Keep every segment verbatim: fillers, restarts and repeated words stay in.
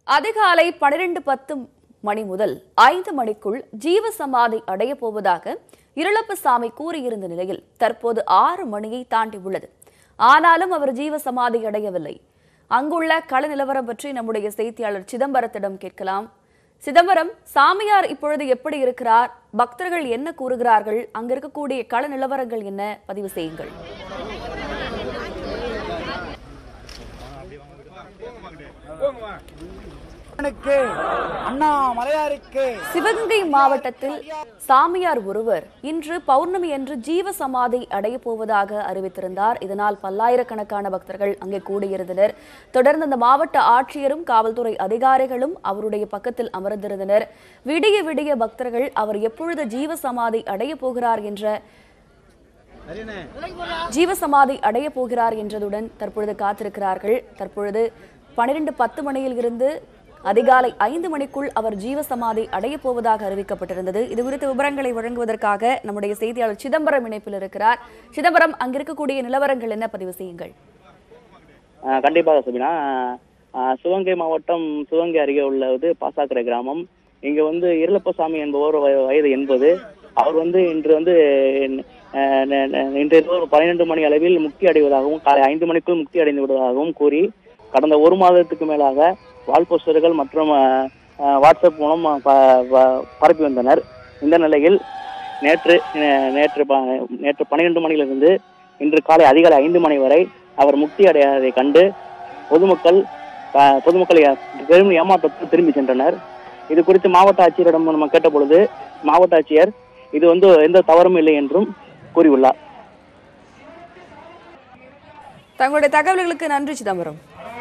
அதிகாலை பனிரெண்டு பத்து மணி முதல் ஐந்து மணிக்குள் ஜீவசமாதி அடைய போவதாக இருளப்பசாமி கூறியிருந்த நிலையில் தற்போது ஆறு மணியை தாண்டி உள்ளது. ஆனாலும் அவர் ஜீவசமாதி அடையவில்லை. அங்குள்ள கள நிலவரம் பற்றி நம்முடைய செய்தியாளர் சிதம்பரத்திடம் கேட்கலாம். சிதம்பரம், சாமியார் இப்பொழுது எப்படி இருக்கிறார்? பக்தர்கள் என்ன கூறுகிறார்கள்? அங்க இருக்கக்கூடிய கள நிலவரங்கள் என்ன? பதிவு செய்யுங்கள். சிவகங்கை மாவட்டத்தில் சாமியார் ஒருவர் இன்று பௌர்ணமி அன்று ஜீவசமாதி அடைய போவதாக அறிவித்திருந்தார். இதனால் பல்லாயிரக்கணக்கான பக்தர்கள் அங்கே கூடியிருந்தனர். தொடர்ந்து அந்த மாவட்ட ஆட்சியரும் காவல்துறை அதிகாரிகளும் அவருடைய பக்கத்தில் அமர்ந்திருந்தனர். விடிய விடிய பக்தர்கள் அவர் எப்பொழுது ஜீவசமாதி அடைய போகிறார் என்ற ஜீவசமாதி அடைய போகிறார் என்றதுடன் தற்பொழுது காத்திருக்கிறார்கள். தற்பொழுது பனிரெண்டு பத்து மணியில் இருந்து அதிகாலை ஐந்து மணிக்குள் அவர் ஜீவசமாதி அடைய போவதாக அறிவிக்கப்பட்டிருந்தது. இது குறித்த விவரங்களை வழங்குவதற்காக நம்முடைய செய்தியாளர் சிதம்பரம் இணைப்பில் இருக்கிறார். சிதம்பரம், அங்கிருக்கக்கூடிய நிலவரங்கள் என்ன? பதிவு செய்யுங்கள். கண்டிப்பாக சபினா, சிவகங்கை மாவட்டம் சிவகங்கை அருகே உள்ளது பாசாக்கரை கிராமம். இங்க வந்து இருளப்பசாமி என்பவர் வயது எண்பது. அவர் வந்து இன்று வந்து இன்று பன்னிரண்டு மணி அளவில் முக்தி அடைவதாகவும் காலை ஐந்து மணிக்குள் முக்தி அடைந்து விடுவதாகவும் கூறி கடந்த ஒரு மாதத்துக்கு மேலாக வால் போஸ்டர்கள் மற்றும் வாட்ஸ்அப் மூலம் பரப்பி வந்தனர். இந்த நிலையில் நேற்று நேற்று நேற்று பன்னிரெண்டு மணியிலிருந்து இன்று காலை அதிகாலை ஐந்து மணி வரை அவர் முக்தி அடையாததை கண்டு பொதுமக்கள் பொதுமக்களை பெரும் ஏமாற்றத்தில் திரும்பி சென்றனர். இது குறித்து மாவட்ட ஆட்சியரிடம் நம்ம கேட்ட பொழுது மாவட்ட ஆட்சியர் இது வந்து எந்த தவறும் இல்லை என்றும் கூறியுள்ளார். தங்களுடைய தகவல்களுக்கு நன்றி சிதம்பரம்.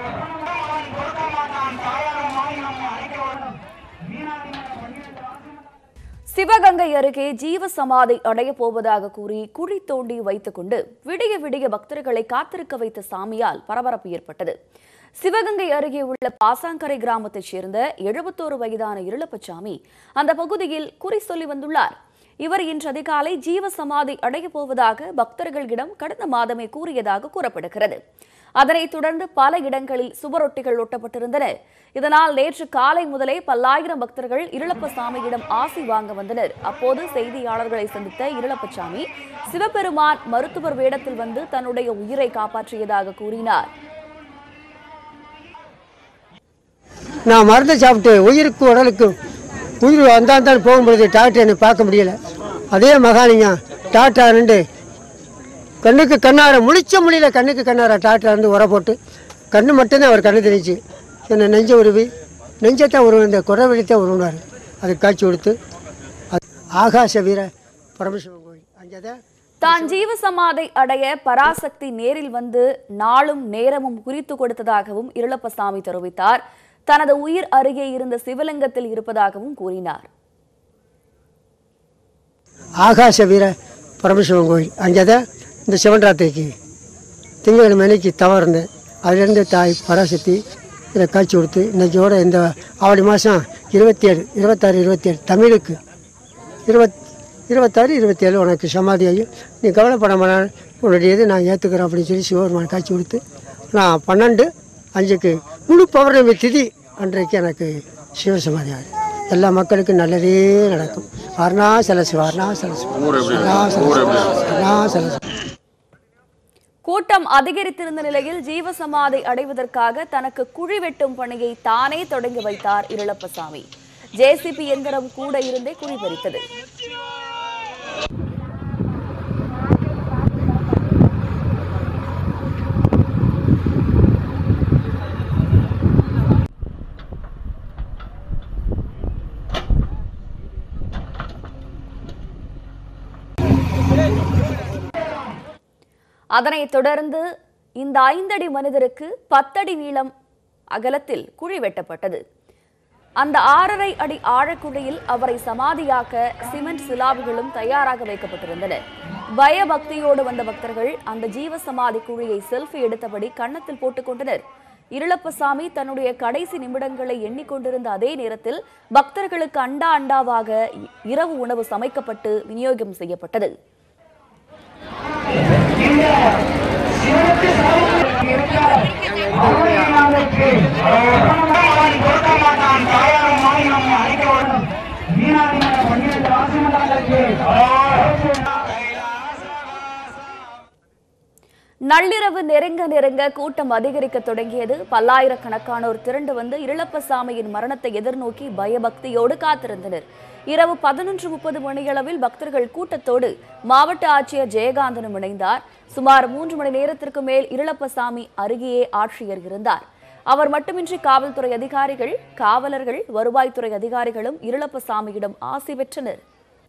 சிவகங்கை அருகே ஜீவசமாதி அடைய போவதாக கூறி குழி தோண்டி வைத்துக் கொண்டு விடிய விடிய பக்தர்களை காத்திருக்க வைத்த சாமியால் பரபரப்பு ஏற்பட்டது. சிவகங்கை அருகே உள்ள பாசாங்கரை கிராமத்தைச் சேர்ந்த எழுபத்தோரு வயதான இருளப்பசாமி அந்த பகுதியில் குறி சொல்லி வந்துள்ளார். இவர் இன்று அதிகாலை ஜீவசமாதி அடைய போவதாக பக்தர்களிடம் கடந்த மாதமே கூறியதாக கூறப்படுகிறது. அதனைத் தொடர்ந்து பல இடங்களில் சுவரொட்டிகள் ஒட்டப்பட்டிருந்தன. இதனால் நேற்று காலை முதலே பல்லாயிரம் பக்தர்கள் இருளப்பசாமியிடம் ஆசி வாங்க வந்தனர். அப்போது செய்தியாளர்களை சந்தித்த இருளப்பசாமி சிவபெருமான் மருத்துவர் வேடத்தில் வந்து தன்னுடைய உயிரை காப்பாற்றியதாக கூறினார். நான் மருந்து சாப்பிட்டு உயிருக்கு உடலுக்கு உயிர் வந்தால் போகும்பொழுது டாக்டர் என்னை பார்க்க முடியல. அதே மகாலிங்க டாக்டர் ரெண்டு கண்ணுக்கு கண்ணார முழிச்ச முடியல, கண்ணுக்கு கண்ணார டாக்டர் வந்து உர போட்டு கண்ணு மட்டும்தான் அவர் கண்ணு தெரிஞ்சு என்னை நெஞ்ச உருவி நெஞ்சத்தான் உருவ இந்த குறவெளித்தான் உருவினார். அதுக்கு காட்சி கொடுத்து ஆகாச வீர பரமசிவன் கோயில் அங்கேதான் தான் ஜீவசமாதி அடைய பராசக்தி நேரில் வந்து நாளும் நேரமும் குறித்து கொடுத்ததாகவும் இருளப்பசாமி தெரிவித்தார். தனது உயிர் அருகே இருந்த சிவலிங்கத்தில் இருப்பதாகவும் கூறினார். ஆகாச வீர பரமசிவன் கோயில் அங்கேதான் இந்த சிவன்ராத்திரிக்கு திங்கட்கிழமை அன்னைக்கு தவறு இருந்தேன். அதிலிருந்து தாய் பராசக்தி இதை காட்சி கொடுத்து இன்றைக்கியோட இந்த ஆவடி மாதம் இருபத்தி ஏழு இருபத்தாறு இருபத்தி ஏழு தமிழுக்கு இருபத் இருபத்தாறு இருபத்தி ஏழு உனக்கு சமாதியாகி நீ கவலைப்படாம உன்னுடையது நான் ஏற்றுக்கிறேன் அப்படின்னு சொல்லி சிவபெருமான் காட்சி கொடுத்து நான் பன்னெண்டு அஞ்சுக்கு முழு பௌர்ணமி திதி அன்றைக்கு எனக்கு சிவசமாதி ஆகுது. எல்லா மக்களுக்கும் நல்லதே நடக்கும். அருணா சலசி அருணா சலசி அருணா சலசி. கூட்டம் அதிகரித்திருந்த நிலையில் ஜீவசமாதி அடைவதற்காக தனக்கு குழி வெட்டும் பணியை தானே தொடங்கி வைத்தார் இருளப்பசாமி. ஜேசிபி எந்திரம் கூட இருந்தே குழி பறித்தது. அதனைத் தொடர்ந்து இந்த ஐந்தடி மனிதருக்கு பத்தடி நீளம் அகலத்தில் குழி வெட்டப்பட்டது. அந்த ஆறரை அடி ஆழக்குழியில் அவரை சமாதியாக்க சிமெண்ட் சிலாபுகளும் தயாராக வைக்கப்பட்டிருந்தன. பயபக்தியோடு வந்த பக்தர்கள் அந்த ஜீவசமாதி குழியை செல்ஃபி எடுத்தபடி கன்னத்தில் போட்டுக் கொண்டனர். இருளப்பசாமி தன்னுடைய கடைசி நிமிடங்களை எண்ணிக்கொண்டிருந்த அதே நேரத்தில் பக்தர்களுக்கு அண்டா அண்டாவாக இரவு உணவு சமைக்கப்பட்டு விநியோகம் செய்யப்பட்டது. Thank you. நள்ளிரவு நெருங்க நெருங்க கூட்டம் அதிகரிக்க தொடங்கியது. பல்லாயிரக்கணக்கானோர் திரண்டு வந்து இருளப்பசாமியின் மரணத்தை எதிர்நோக்கி பயபக்தியோடு காத்திருந்தனர். இரவு பதினொன்று முப்பது மணியளவில் பக்தர்கள் கூட்டத்தோடு மாவட்ட ஆட்சியர் ஜெயகாந்தனும் இணைந்தார். சுமார் மூன்று மணி நேரத்திற்கு மேல் இருளப்பசாமி அருகேயே ஆட்சியர் இருந்தார். அவர் மட்டுமின்றி காவல்துறை அதிகாரிகள், காவலர்கள், வருவாய்த்துறை அதிகாரிகளும் இருளப்பசாமியிடம் ஆசி பெற்றனர்.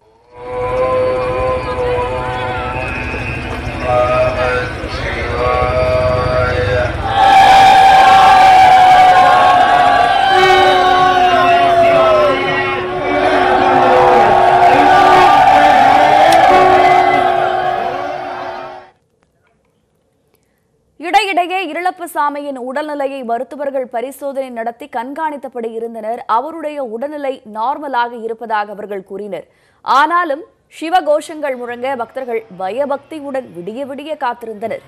இடையிடையே இருளப்பசாமியின் உடல்நிலையை மருத்துவர்கள் பரிசோதனை நடத்தி கண்காணித்தபடி இருந்தனர். அவருடைய உடல்நிலை நார்மலாக இருப்பதாக அவர்கள் கூறினர். ஆனாலும் சிவகோஷங்கள் முழங்க பக்தர்கள் பயபக்தியுடன் விடிய விடிய காத்திருந்தனர்.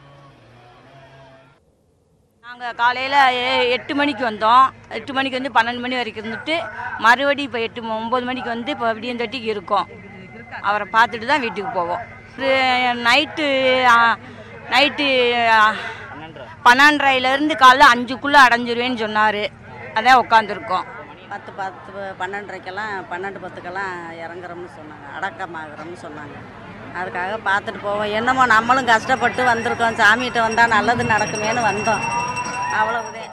நாங்கள் காலையில் எட்டு மணிக்கு வந்தோம். எட்டு மணிக்கு வந்து பன்னெண்டு மணி வரைக்கும் இருந்துட்டு மறுபடியும் இப்போ எட்டு ஒம்பது மணிக்கு வந்து இப்போ விடியந்தட்டிக்கு இருக்கோம். அவரை பார்த்துட்டு தான் வீட்டுக்கு போவோம். நைட்டு நைட்டு பன்னெண்டரைலேருந்து காலைல அஞ்சுக்குள்ளே அடைஞ்சிருவேன்னு சொன்னார். அதான் உட்காந்துருக்கோம். பத்து பத்து பன்னெண்டரைக்கெல்லாம் பன்னெண்டு பத்துக்கெல்லாம் இறங்குறோம்னு சொன்னாங்க, அடக்கமாகறோம்னு சொன்னாங்க. அதுக்காக பார்த்துட்டு போவோம். என்னமோ நம்மளும் கஷ்டப்பட்டு வந்திருக்கோம், சாமிகிட்ட வந்தால் நல்லது நடக்குமேன்னு வந்தோம். அவ்வளவுதான்.